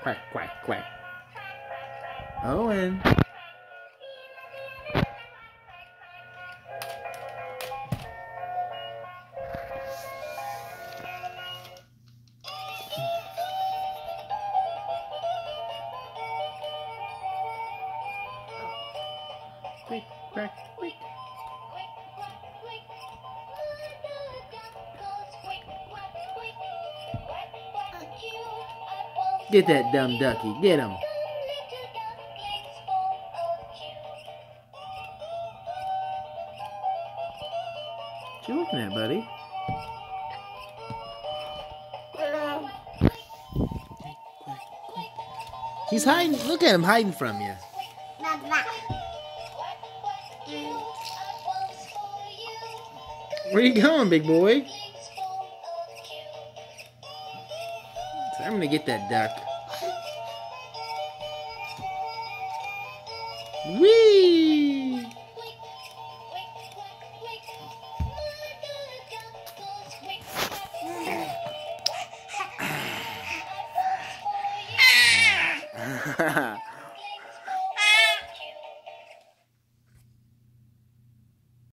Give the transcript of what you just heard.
quack, quack, quack. Owen. Quick, quack, quick. Get that dumb ducky. Get him. What you looking at, buddy? He's hiding. Look at him hiding from you. Where you going, big boy? So I'm gonna get that duck. Whee!